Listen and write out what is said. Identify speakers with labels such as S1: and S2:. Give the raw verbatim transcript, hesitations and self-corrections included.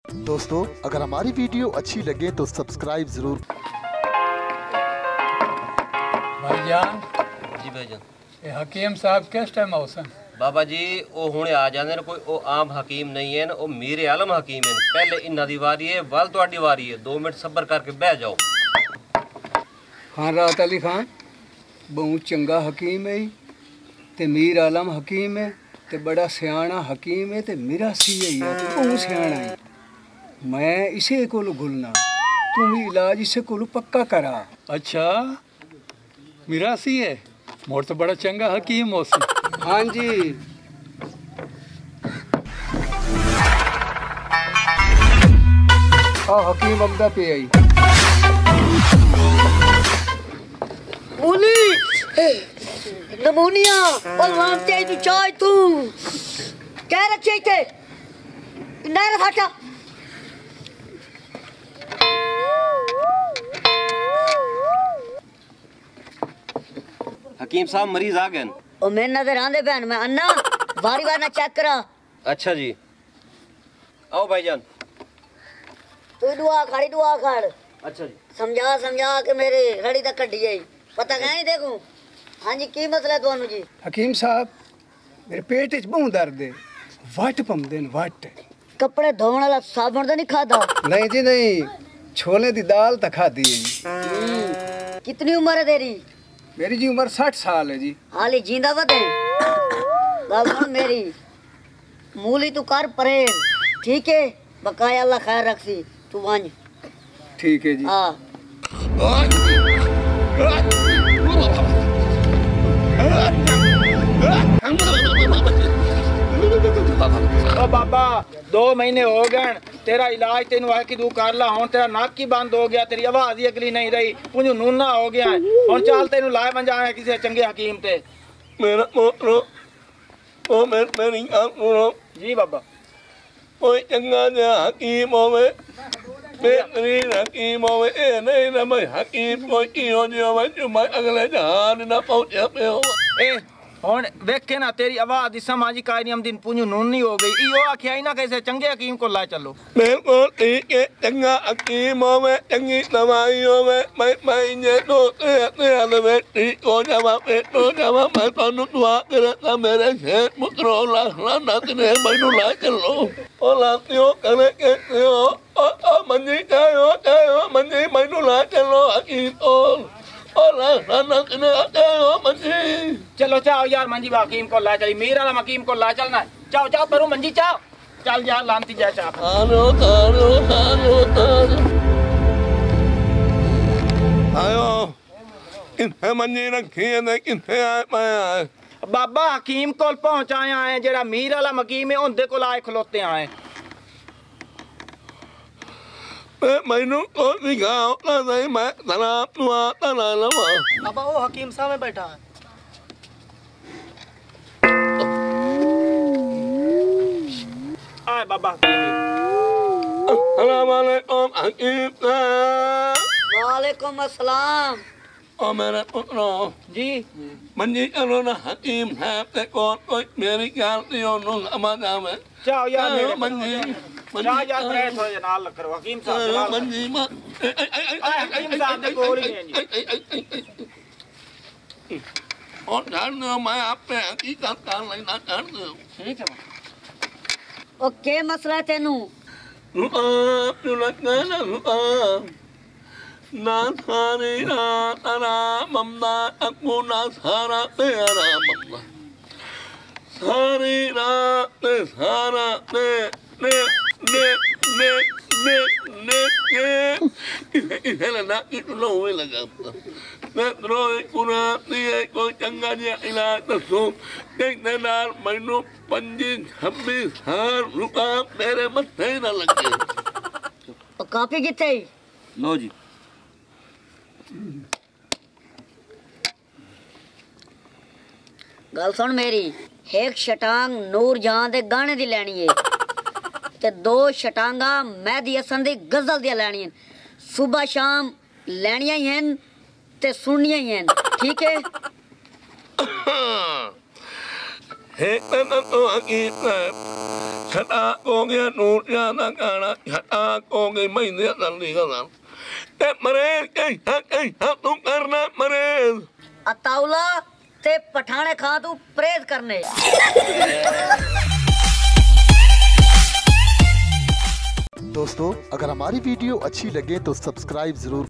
S1: दोस्तों अगर हमारी वीडियो अच्छी लगे तो सब्सक्राइब जरूर।
S2: भाईजान
S3: जी भाईजान,
S2: ये हकीम साहब किस टाइम आउसन?
S3: बाबा जी वो हुणे आ जाते कोई वो आम हकीम नहीं है, वो मीर आलम हकीम है। पहले इन्ना दी वारी है, वल तुहाडी वारी है। दो मिनट सब्र करके बह जाओ।
S2: खान राहत अली खान बहुत चंगा हकीम है ते मीर आलम हकीम है ते बड़ा सियाना हकीम है ते मिरासी है ते बहुत सियाना है। मैं इसे कोल गुलना तू भी इलाज इसे कोल पक्का करा।
S4: अच्छा मिरासी है, मोर तो बड़ा चंगा हकीम हो सी।
S2: हाँ जी हाँ हकीम अब्दा पे आई।
S5: मूली नमूनिया और लांते तू चाय तू क्या रखे थे नहीं रखा।
S3: हकीम साहब मरीज आ गए।
S5: ओ मैं नजर आंदे बहन मैं अन्ना बारी बार ना चेक करा।
S3: अच्छा जी आओ भाईजान।
S5: तू दुआ खड़ी दुआ खड़।
S3: अच्छा जी
S5: समझा समझा के मेरे रड़ी तक कड्डी आई पता कहीं देखूं। हाँ जी की मसला है दोनों जी?
S2: हकीम साहब मेरे पेट च बहुत दर्द है, वट पमदे न वट।
S5: कपड़े धोने वाला साबुन तो नहीं खाता?
S2: नहीं जी नहीं, छोले दी दाल तो खादी है जी।
S5: कितनी उम्र है तेरी?
S2: मेरी जी उम्र साठ साल है जी।
S5: हाली जींदा वदे गल सुन मेरी मूली तू कर परहेज ठीक है, बकाया अल्लाह खैर रखसी तू वंज।
S2: ठीक है जी।
S5: हाँ
S4: ओ बाबा दो महीने हो गए तेरा इलाज तेन वाह की दू कर ला। हुन तेरा नाक की बंद हो गया, तेरी आवाज ही अगली नहीं रही, पुंजू नूना हो गया है। हुन चल तेन लाए मंजाया किसी चंगे हकीम ते।
S6: मेरा मोरो ओ मेर मेरी आंखों
S4: जी बाबा
S6: कोई चंगा जा हकीम होवे, बेहतरीन हकीम होवे। ए नहीं ना मैं हकीम कोई की हो जो मैं जो मैं अगले जहान ना पहुंचे पे हो।
S4: ए हुन वेखे ना तेरी आवाज दी समाजी कायम दिन पुंजू नूनी हो गई। इयो आखिया ही ना कैसे चंगे हकीम को ला चलो।
S6: बिल्कुल ठीक है, चंगा हकीम होवे, चंगी दवाई होवे। मैं मैं ये तो ते ते हमें ठीक हो जावा पे तो जावा। मैं तानु दुआ करता मेरे से पुत्रो ला ला ना तेरे मैनू ला चलो। ओ लातियो करे के हो ओ ओ मंजी जायो जायो मंजी मैनू ला चलो हकीम ओ ओ ला ना तेरे जायो मंजी।
S4: चलो चाओ यार मंजी हकीम को ला चली, मीर वाला हकीम को ला चलना। चाओ चाओ करो मंजी चाओ चल जा लानती जा चाप।
S6: आरो आरो आरो आरो आयो किथे मंजी रखी है किथे आए पाया।
S4: बाबा हकीम को पहुंचाया है जेड़ा मीर वाला हकीम है उनदे को आए खलोते आए।
S6: मैनू को दिखाओ ना नहीं मैं तना तुआ तना लवा।
S5: बाबा वो हकीम साहब में बैठा है।
S4: आए बाबा
S6: अस्सलाम वालेकुम हकीम साहब।
S5: वालेकुम अस्सलाम।
S6: ओ मेरे पुत्रो
S4: जी
S6: मंजी चलो ना हकीम साहब ते कौन कोई मेरी गलती हो नु समझ आवे।
S4: चाओ यार मेरे
S6: मंजी
S4: जा यार प्रेस हो नाल करो हकीम साहब
S6: मंजी मा
S4: हकीम साहब दे कोल ही है जी।
S6: और जान दो मैं आप पे हकीकत कर लेना कर दो।
S4: ठीक है
S5: ओ के मसला है तेनू?
S6: रुआ तू लगना ना रुआ ना सारे रात ना मम्मा अकू ना सारा तेरा मम्मा सारी रात सारा ने ने ने ने ने ने ने इसे लगा कि तू लो हुए लगा मैं रोए पूरा नहीं कोई चंगा जिहा इलाज दसो। देखने नाल मैनू पंजी छब्बीस हजार रुपया मेरे मत्थे ना लगे।
S5: ओ कापी किथे?
S3: लो जी
S5: गल सुन मेरी एक शटांग नूर जहां दे गाने दी लैनी है ते दो शटांगा मेहदी हसन दी गजल दी लैनी है। सुबह शाम लैनियां ही हैं ते सुननियां ही हैं ठीक है।
S6: एक तो हकीकत छटा को गया नूर ज्यादा गाना छटा को गई महीने जल्दी का नाम ते मरे के हक हक तू करना मरे
S5: अताउला ते पठाने खां तू प्रेज करने।
S1: दोस्तों अगर हमारी वीडियो अच्छी लगे तो सब्सक्राइब जरूर